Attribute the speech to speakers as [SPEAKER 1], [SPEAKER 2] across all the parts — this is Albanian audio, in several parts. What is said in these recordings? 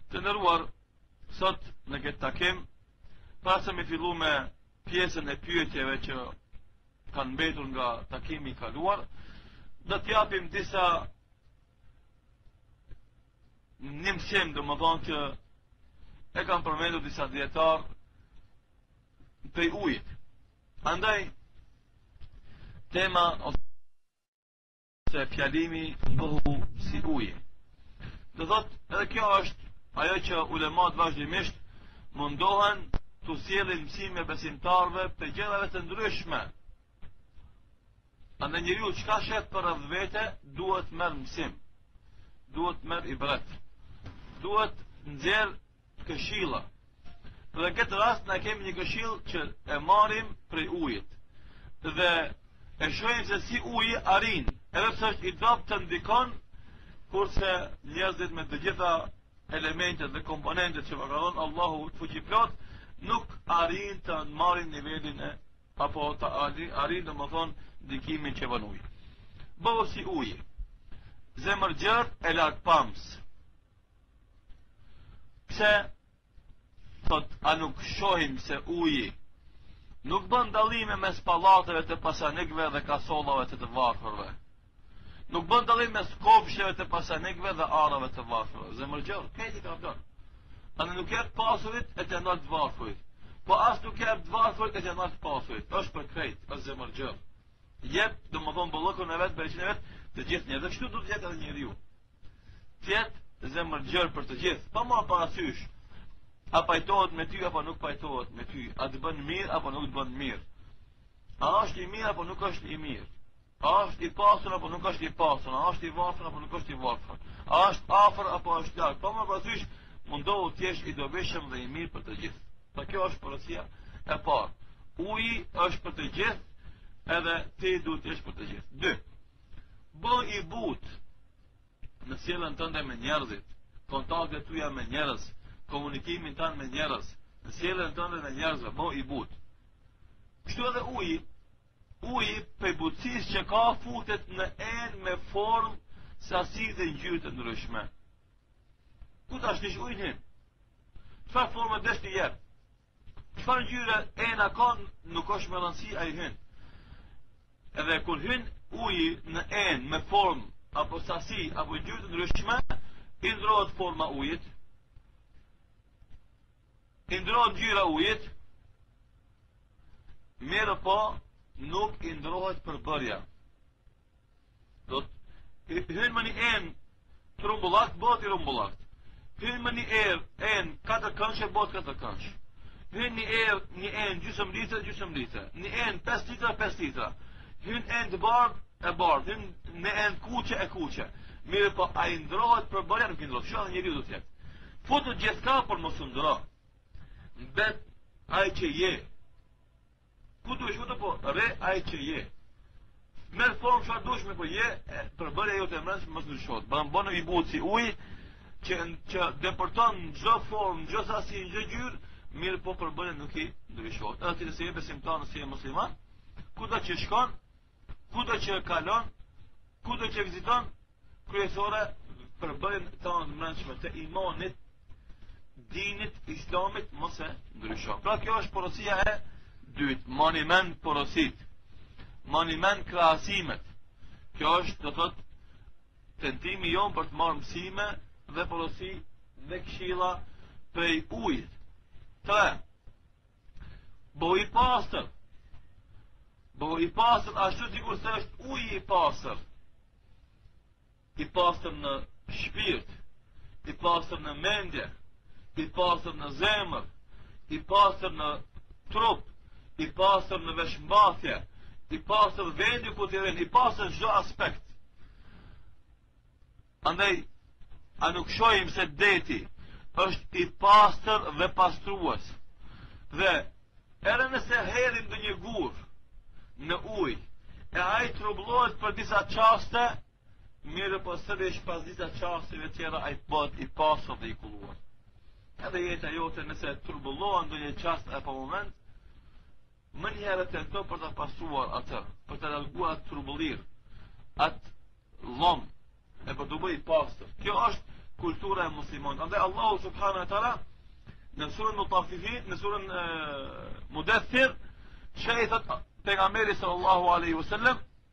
[SPEAKER 1] Të nderuar, sot në këtë takim, para se me fillu me pjesën e pyetjeve që kanë mbetur nga takimi i kaluar, do t'japim disa një mësim, domethënë që e kanë përmendur disa dietar prej ujit. Andaj tema ose fjalimi bëhu si uji. Do thot, edhe kjo është ajo që ulemat vazhdimisht mundohen të sjellin mësime besimtarve për gjërave të ndryshme. Andaj njeriu çka shet për rreth vete duhet merr mësim, duhet merr ibret, duhet nxjerr këshilla. Në këtë rast na kemi një këshill që e marrim prej ujit dhe e shohim se si uji arrin, edhe pse është i dobët të ndikon, kurse njerëzit me të gjitha elementet dhe komponentet që ka dhënë Allahu fuqiplot nuk arrin të marrin nivelin e apo të arrin domethënë ndikimin që bën uji. Bëhu si uji, zemërgjër e larg pams. Pse thot, a nuk shohim se uji nuk bën dallime mes pallateve të pasanikëve dhe kasollave të varfërve. Nuk bën dallim mes kopsheve të pasanikëve dhe arave të varfërve. Zemërgjër, këti ka bën. Ana nuk jep pasurit e të ndalt varfërit. Po as nuk jep varfërit e të ndalt pasurit. Është për krejt, është zemërgjër. Jep, domethënë bollokun e vet, bereqin e vet, të gjithë njerëzve. Dhe kështu do të jetë edhe njeriu. Të jetë zemërgjër për të gjithë, pa marrë parasysh a pajtohet me ty apo nuk pajtohet me ty, a të bën mirë apo nuk të bën mirë, a është i mirë apo nuk është i mirë, a është i pasur apo nuk është i pasur, a është i varfër apo nuk është i varfër, a është afër apo është larg. Pa marrë parasysh mundohu të jesh i dobishëm dhe i mirë për të gjithë. Pa kjo është porosia e parë. Uji është për të gjithë, edhe ti duhet të jesh për të gjithë. 2. Bëj i butë në sjelljen tënde me njerëzit, kontaktet tuaja me njerëz, komunikimin tanë me njerëz, në sjelljen tënde me njerëzve, bëj i butë. Kështu edhe uji për butësisë që ka futet në enë me formë, sasi dhe ngjyrë të ndryshme. Ku tash nish ujin hin? Çfarë formë desh ti jep? Çfarë ngjyre ena ka, nuk është me rëndësi ai hyn. Edhe kur hyn uji në enë me formë apo sasi apo ngjyrë të ndryshme, i ndrohet forma ujit, i ndrohet ngjyra ujit, mirë po nuk i ndrohet përbërja. Do të hyn më një enë trumbullakt, bëhet i rumbullakt. Hyn më një enë 4 këndshe, bëhet 4 këndsh. Hyn një enë gjysmë litre, një enë 5 litra, 5 litra. Hyn enë të bardhë, e bardhë. Hyn në enë kuqe, e kuqe. Mirë po a i ndrohet përbërja, nuk i ndrohet. Shë edhe njeriu do të jetë. Futu gjithka për mos u ndro. Bet ai që je. Ku duhesh futu po? Re ai që je. Merë formë çfarë dushme, po je, përbërja jote e mbrëmshme mos ndryshohet. Bënë i butë si uji që depërton në çdo formë, në çdo sasi, në çdo ngjyrë, mirë po përbërja nuk i ndryshohet. Edhe ti nëse je besimtar, nëse je musliman, kudo që shkon, kudo që kalon, kudo që viziton, kryesore përbërjen tonë të mbrëmshme të imanit, dinit, islamit, mos e ndryshon. Pra kjo është porosia e dytë, monument porosit, monument krahasimet. Kjo është, do thot, tentimi jon për të marrë mësime dhe porosi dhe këshilla prej ujit. 3. Bëhu i pastër. Bëhu i pastër ashtu sikur se është uji i pastër. I pastër në shpirt, i pastër në mendje, i pastër në zemër, i pastër në trup, i pastër në veshmbathje, i pastër vendi ku të vjen, i pastër në çdo aspekt. Andaj, a nuk shohim se deti është i pastër dhe pastrues. Dhe edhe nëse hedhim në një gur në ujë, e ai trubullohet për disa çaste, mirë po sërish pas disa çasteve tjera ai bëhet i pastër dhe i kulluar. Edhe jeta jote nëse turbullohen ndonjë çast apo moment, më njëherë tento për të pastruar atë, për të larguar atë turbullir, atë llom, e për të bëjë i pastër. Kjo është kultura e muslimonit. Andaj Allahu subhanahu wa taala në surën Mutaffifin, në surën Mudaththir, që i thot pejgamberi sallallahu alaihi wasallam,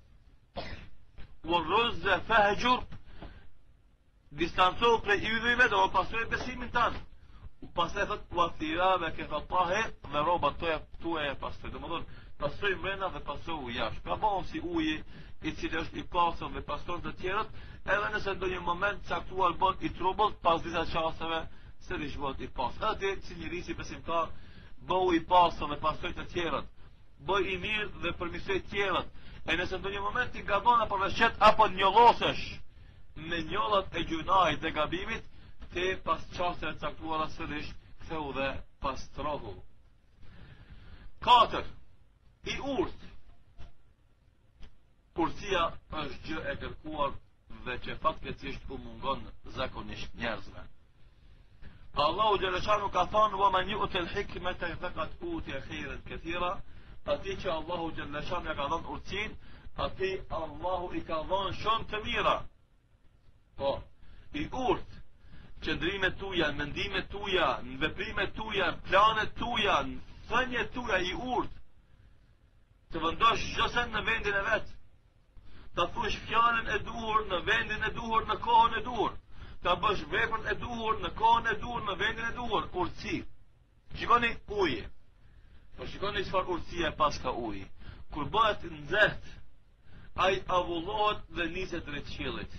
[SPEAKER 1] "War-ruzza fahjur", distancohu prej ydhujve dhe pasoj besimin tanë. Pastaj thot "Wa thiyabaka fatahhir", dhe rrobat tuaja pasoj. Domethënë, pasoj mbrenda dhe pasoj jashtë. Pra bëhom si uji i cili është i pastër dhe pastron të tjerët, edhe nëse ndonjë moment caktuar bën i trubullt, pas disa çasteve sërish bëhet i pastër. Atë si njeriu si besimtar bëhu i pastër dhe pastroj të tjerët, bëj i mirë dhe përmirësoj të tjerët. E nëse ndonjë moment ti gabon apo rrëshqet apo njollosesh me njollat e gjunait dhe gabimit, te pas çasteve caktuara sërish ktheu dhe pastrohu. 4. I urtë. Urtësia është gjë e kërkuar dhe që fatkeqësisht u mungon zakonisht njerëzve. Allahu Gjeleshanu ka thonë "Wa man yu'tal hikmata faqad utiya khayran katira", ati që Allahu Gjeleshanu ja ka dhënë urtësinë, ati Allahu i ka dhënë shumë të mira. Po, i urtë, qëndrimet tuja, mendimet tuja, në veprimet tuja, planet tuja, në thënjet tuja, i urtë, të vendosh çdo në vendin e vet, ta thush fjalën e duhur në vendin e duhur, në kohën e duhur, ta bësh veprën e duhur në kohën e duhur, në vendin e duhur, urtësi. Shikoni uji. Po shikoni çfarë urtësie pas ka uji. Kur bëhet nxehtë, ai avullohet dhe niset drejt qiellit.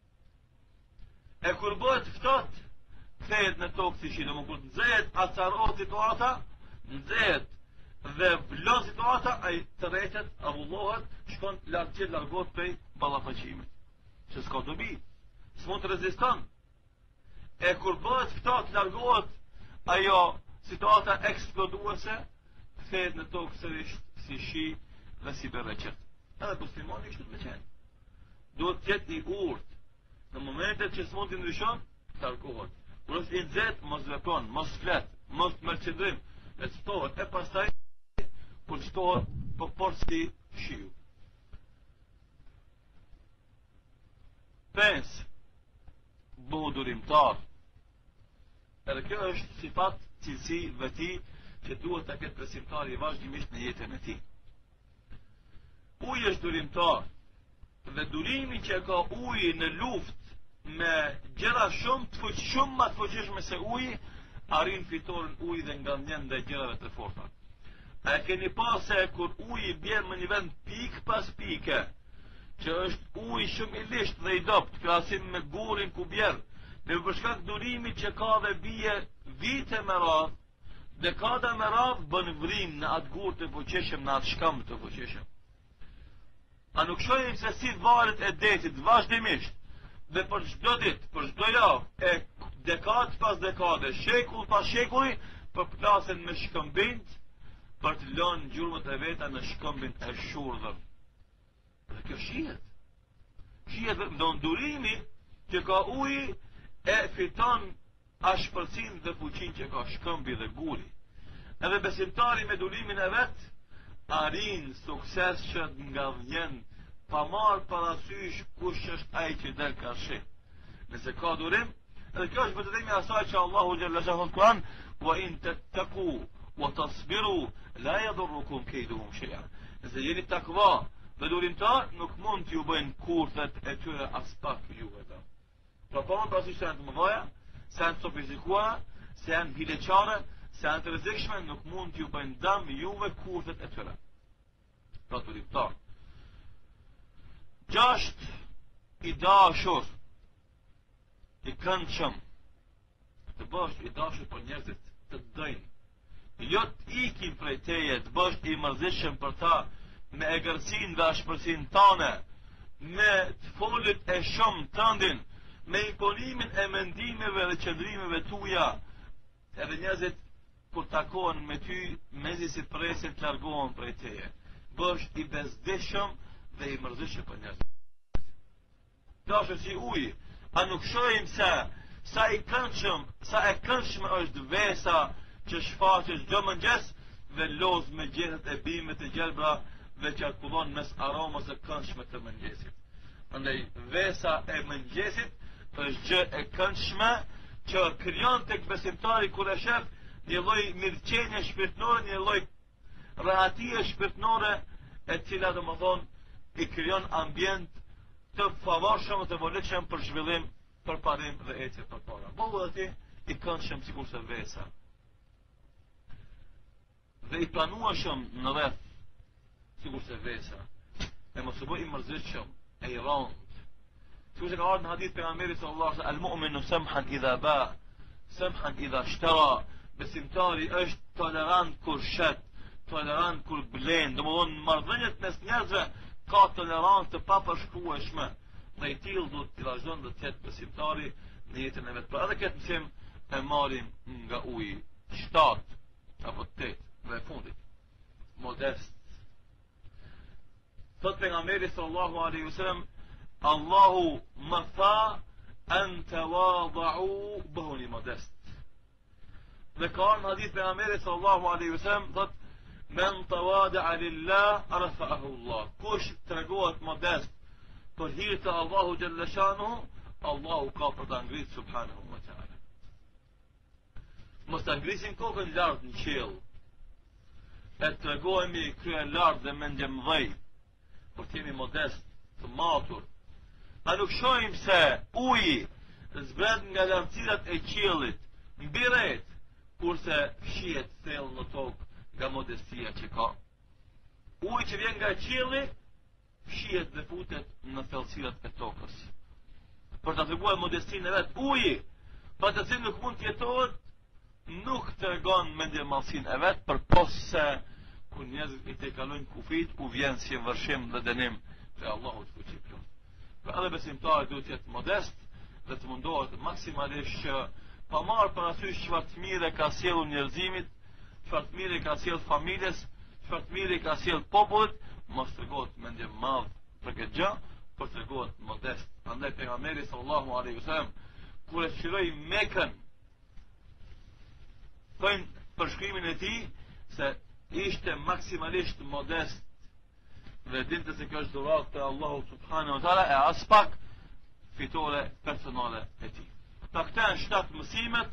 [SPEAKER 1] E kur bëhet ftohtë, kthehet në tokë si shi. Domethënë kur nxehet, acarohet situata, nxehet dhe vlon situata, ai tërheqet, avullohet, shkon largohet prej ballafaqimit. Që s'ka dobi, s'mund të reziston. E kur bëhet ftohtë, largohet ajo situata eksploduese, kthehet në tokë sërish si shi dhe si berreqet. Edhe muslimani kështu të qenë. Duhet të jetë i urtë. Në momentet që s'mund të ndryshon, largohet. Kur është i nxehtë, mos vepron, mos flet, mos mërcëndrim, e çtohet e pastaj kur çtohet por si shiu. 5. Bëhu durimtar. Edhe kjo është sifat, cilësi veti që duhet të ketë besimtari vazhdimisht në jetën e tij. Uji është durimtar. Dhe durimi që ka uji në luftë me gjëra shumë më të fuqishme se uji, arrin fitoren uji dhe ngadhjen dhe gjërave të forta. A keni pasë se kur uji bjen në një vend pik pas pike, që është uji shumë i lisht dhe i dopt, krahasim me gurin ku bjerë, me përshkak durimit që ka dhe bie vite me radhë, dekada me radhë bën vrim në atë gur të fuqishëm, në atë shkam të fuqishëm. A nuk shohim se si varet e detit vazhdimisht, dhe për çdo ditë, për çdo javë, e dekadë pas dekade, shekull pas shekulli, përplasen me shkëmbind për të lënë gjurmët e veta në shkëmbin e shurdhër. Dhe kjo shihet. Shihet dhe ndurimi që ka uji e fiton ashpërsinë dhe fuqinë që ka shkëmbi dhe guri. Edhe besimtari me durimin e vet arrin sukses që nga vjen pa marrë parasysh kush është ai që del ka shi. Nëse ka durim, edhe kjo është vërtetimi i asaj që Allahu xhallahu xhallahu në Kur'an, "Wa in tattaqu wa tasbiru la yadurrukum kayduhum shay'a." Nëse jeni takva dhe durimtar, nuk mund t'ju bëjnë kurthet e tyre as pak juve. Pra po më parasysh se janë të mëdha, se janë sofistikuara, se janë hileqare, se janë të rrezikshme, nuk mund t'ju bëjnë dëm juve kurthet e tyre. Pra durimtar. 6. I dashur, i këndshëm, të bësh i dashur për njerëzit të dëjnë, jo të ikin prej teje, të bësh i mërzishëm për ta, me egërsin dhe ashpërsin tane, me të folit e shumë tëndin, me imponimin e mendimeve dhe qëndrimeve tuja, edhe njerëzit kur takohen me ty, mezi si presin të largohen prej teje. Bësh i bezdishëm dhe i mërzishëm për njerëzit. Dashur si uji, a nuk shohim se sa e këndshme është vesa që shfaqet çdo mëngjes dhe loz me gjethet e bimit të gjelbra dhe qarkullon mes aromës së këndshme të mëngjesit. Andaj vesa e mëngjesit është gjë e këndshme që krijon tek besimtari kur e shef një lloj mirëqenie shpirtërore, një lloj rahatie shpirtërore, e cila domethënë i krijon ambient të favorshëm të volitshëm për zhvillim, për parim dhe ecje përpara. Bëhu aty i këndshëm sikurse vesa. Dhe i planueshëm në rreth sikurse vesa. E mos u bë i mërzitshëm, e i rënd. Sikurse ka ardhur në hadith pejgamberit sallallahu alaihi wasallam, al-mu'minu samhan idha ba, samhan idha ishtara. Besimtari është tolerant kur shet, tolerant kur blen. Domthonë marrëdhëniet mes njerëzve ka tolerancë të papërshkrueshme. Dhe i tillë do të vazhdon të jetë besimtari në jetën e vet. Pra edhe këtë mësim e marrim nga uji 7 apo 8 dhe fundit. Modest. Thot pejgamberi sallallahu alaihi wasallam, Allahu më tha an tawadhu, bëhuni modest. Dhe ka në hadith pejgamberi sallallahu alaihi wasallam thot men tawada'a lillah rafa'ahu Allah. Kush tregohet modest për hir të Allahu xhalla shanuhu, Allahu ka për ta ngritur subhanahu wa ta'ala. Mos ta ngrisim kokën lart në qiell. E tregohemi krye lart dhe mendje mëdhej, por të jemi modest, të matur. A nuk shohim se uji zbret nga lartësirat e qiellit mbi rret, kurse fshihet thellë në tokë nga modestia që ka. Uji që vjen nga qielli fshihet dhe futet në thellësirat e tokës. Për ta treguar modestinë e vet, uji pa të cilin nuk mund të jetohet, nuk tregon mendjemallsinë e vet, përposë kur njerëzit i tejkalojnë kufit, u vjen si vërshim dhe dënim te Allahu fuqiplot. Pra edhe besimtari duhet të jetë modest dhe të mundohet maksimalisht që pa marrë parasysh çfarë të mirë ka sjellur njerëzimit, çfarë të mirë ka sjellur familjes, çfarë të mirë ka sjellur popullit, mos tregohet mendje madh për këtë gjë, por tregohet modest. Andaj pejgamberi sallallahu alaihi wasallam kur e shiroi Mekën, thonë për shkrimin e tij se ishte maksimalisht modest dhe dinte se kjo është dhuratë e Allahu subhanahu wa taala, e as pak fitore personale e tij. Ta këta janë 7 mësimet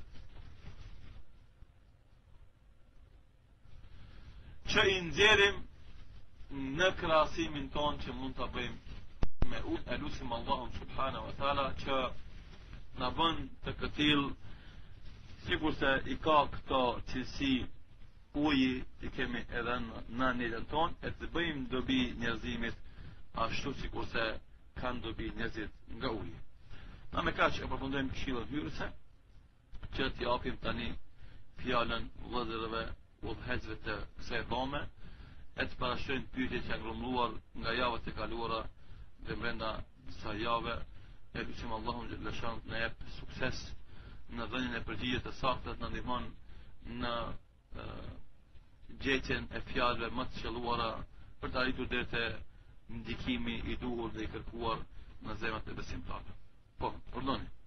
[SPEAKER 1] që i nxjerrim në krahasimin ton që mund ta bëjmë me uj. E lutim Allahun subhanahu wa taala që na bën të këtill sikurse i ka këto cilësi uji i kemi edhe në jetën tonë, e të bëjmë dobi njerëzimit ashtu sikurse kanë dobi njerëzit nga uji. Na me kaq e përfundojmë këshillën hyrëse, që t'i japim tani fjalën vëllezërve udhëheqësve të kësaj dhome, e të parashtrojnë pyetjet që janë grumbulluar nga javët e kaluara dhe brenda disa jave. E lutim Allahun xhalla shan të na jap sukses në dhënien e përgjigjes të sakta, të na ndihmon në gjetjen e fjalëve më të qelluara për të arritur deri te ndikimi i duhur dhe i kërkuar në zemrat e besimtarëve. Po, pardoni.